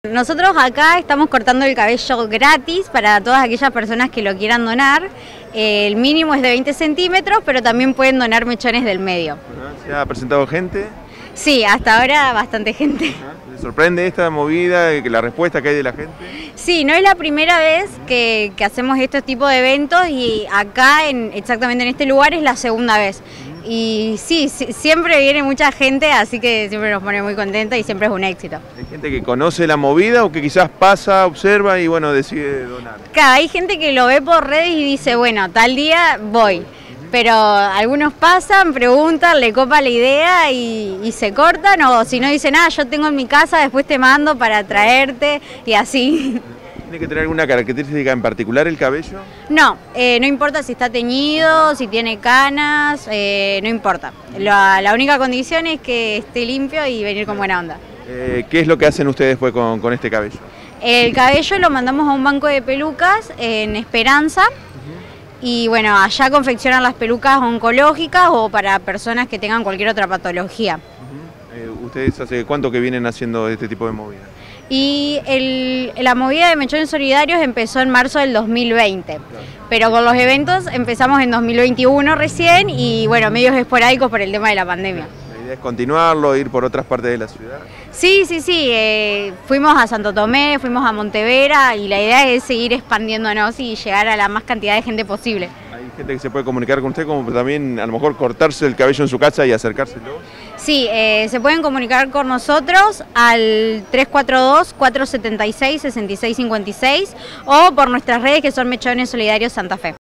Nosotros acá estamos cortando el cabello gratis para todas aquellas personas que lo quieran donar. El mínimo es de 20 centímetros, pero también pueden donar mechones del medio. ¿Se ha presentado gente? Sí, hasta ahora bastante gente. ¿Le sorprende esta movida, la respuesta que hay de la gente? Sí, no es la primera vez que hacemos estos tipos de eventos y acá, exactamente en este lugar, es la segunda vez. Y sí, siempre viene mucha gente, así que siempre nos pone muy contentos y siempre es un éxito. ¿Hay gente que conoce la movida o que quizás pasa, observa y bueno, decide donar? Claro, hay gente que lo ve por redes y dice, bueno, tal día voy. Pero algunos pasan, preguntan, le copa la idea y se cortan, o si no dicen, yo tengo en mi casa, después te mando para traerte y así. ¿Tiene que tener alguna característica en particular el cabello? No, no importa si está teñido, si tiene canas, no importa. La única condición es que esté limpio y venir con buena onda. ¿Qué es lo que hacen ustedes después con este cabello? El cabello lo mandamos a un banco de pelucas en Esperanza. Y bueno, allá confeccionan las pelucas oncológicas o para personas que tengan cualquier otra patología. ¿Ustedes hace cuánto que vienen haciendo este tipo de movida? Y la movida de mechones solidarios empezó en marzo del 2020, pero con los eventos empezamos en 2021 recién y bueno, medios esporádicos por el tema de la pandemia. ¿La idea es continuarlo, ir por otras partes de la ciudad? Sí, fuimos a Santo Tomé, fuimos a Montevera y la idea es seguir expandiéndonos y llegar a la más cantidad de gente posible. ¿Hay gente que se puede comunicar con usted como también a lo mejor cortarse el cabello en su casa y acercárselo? Sí, se pueden comunicar con nosotros al 342-476-6656 o por nuestras redes que son Mechones Solidarios Santa Fe.